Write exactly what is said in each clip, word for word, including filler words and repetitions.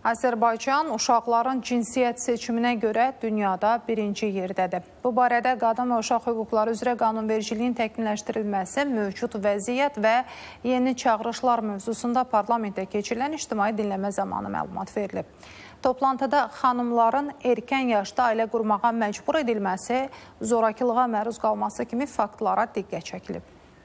Azərbaycan uşaqların cinsiyyət seçiminə görə dünyada birinci yerdədir. Bu barədə Qadın və Uşaq Hüquqları üzrə qanunvericiliyin təkmilləşdirilməsi, mövcud vəziyyət və yeni çağırışlar mövzusunda parlamentdə keçirilən ictimai dinləmə zamanı məlumat verilib. Toplantıda xanımların erkən yaşda ailə qurmağa məcbur edilməsi, zorakılığa məruz qalması kimi faktlara diqqət çəkilib.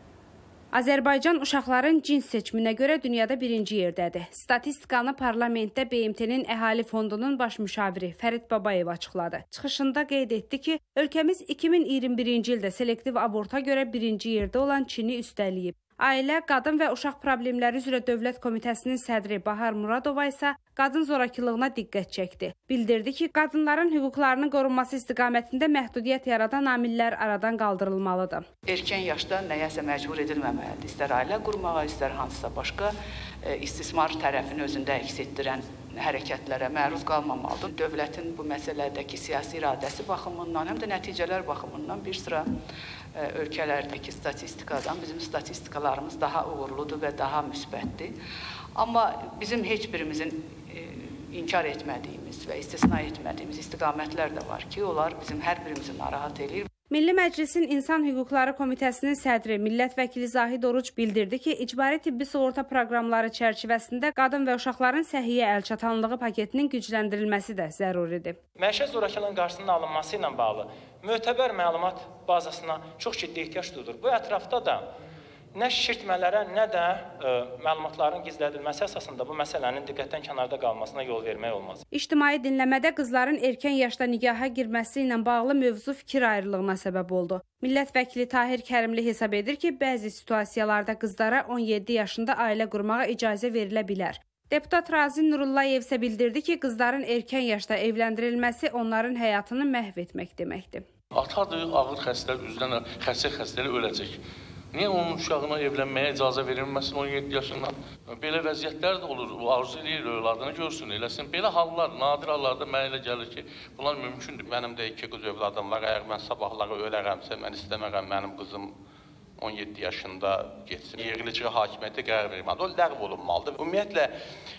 Azərbaycan uşaqların cins seçiminə görə dünyada birinci yerdədir. Statistikanı parlamentdə B M T-nin Əhali Fondunun baş müşaviri Fərid Babayev açıqladı. Çıxışında qeyd etdi ki, ölkəmiz iki min iyirmi birinci ildə selektiv aborta görə birinci yerdə olan Çini üstələyib. Ailə, Qadın və Uşaq Problemləri üzrə Dövlət Komitəsinin sədri Bahar Muradova isə qadın zorakılığına diqqət çəkdi. Bildirdi ki, qadınların hüquqlarının qorunması istiqamətində məhdudiyyət yaradan amillər aradan qaldırılmalıdır. Erkən yaşda nəyəsə məcbur edilməməlidir. İstər ailə qurmağa, istər hansısa başqa e, istismar tərəfini özündə əks etdirən hərəkətlərə məruz qalmamalıdır. Dövlətin bu məsələdəki siyasi iradəsi baxımından, həm də nəticələr baxımından bir sıra e, ölkələrdəki statistikadan bizim statistikalarımız daha uğurludur və daha müsbətdir. Amma bizim heç birimizin e, inkar etmədiyimiz və istisna etmədiyimiz istiqamətlər də var ki, onlar bizim hər birimizi narahat edir. Milli Məclisin İnsan Hüquqları Komitəsinin sədri Millət vəkili Zahid Oruc bildirdi ki, icbari tibbi sığorta proqramları çərçivəsində qadın və uşaqların səhiyyə əlçatanlığı paketinin gücləndirilməsi də zəruridir. Məişət zorakılığının qarşısının alınması ilə bağlı mötəbər məlumat bazasına çox ciddi ehtiyac duyulur. Bu ətrafda da nə şişirtmələrə, nə də ə, məlumatların gizlədilməsi əsasında bu məsələnin diqqətdən kənarda qalmasına yol vermək olmaz. İctimai dinləmədə qızların erkən yaşda nigaha girməsi ilə bağlı mövzu fikir ayrılığına səbəb oldu. Millət vəkili Tahir Kərimli hesab edir ki, bəzi situasiyalarda qızlara on yeddi yaşında ailə qurmağa icazə verilə bilər. Deputat Razi Nurullayev isə bildirdi ki, qızların erkən yaşda evləndirilməsi onların həyatını məhv etmək deməkdir. Atadır, ağır xəstələr, üzdən xəstə xəstələr öləcək. Niyə onun uşağına evlənməyə icazə verilməsin on yeddi yaşından? Belə vəziyyətlər də olur, arzu edir, övladını görsün, eləsin. Belə hallar, nadir hallarda mənə elə gəlir ki, bunlar mümkündür. Mənim də iki qız övladım var, əgər mən sabahları ölərəmsə, mən istəmərəm mənim qızım on yeddi yaşında getsin. Yerlicə hakimiyyəti qərar verməlidir, o ləğv olunmalıdır. Ümumiyyətlə,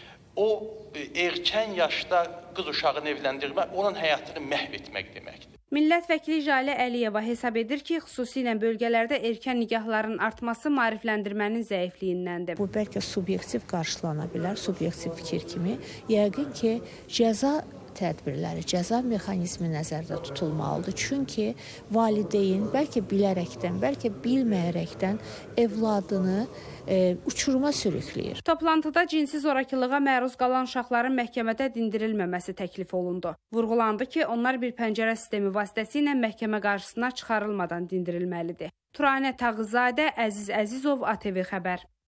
o erkən yaşda qız uşağını evləndirmək, onun həyatını məhv etmək deməkdir. Millət vəkili Jalə Əliyeva hesab edir ki, xüsusilə bölgələrdə erkən nigahların artması maarifləndirmənin zəifliyindəndir. Bu bəlkə subyektiv qarşılana bilər, subyektiv fikir kimi. Yəqin ki, cəza tədbirləri, cəza mexanizmi nəzərdə tutulmalıdır. Çünki valideyn bəlkə bilərəkdən, bəlkə bilməyərəkdən evladını e, uçuruma sürükləyir. Toplantıda cinsi zorakılığa məruz qalan uşaqların məhkəmədə dindirilməməsi təklif olundu. Vurğulandı ki, onlar bir pəncərə sistemi vasitəsilə məhkəmə qarşısına çıxarılmadan dindirilməlidir. Turanə Tağızadə, Əziz Əzizov, A T V Xəbər.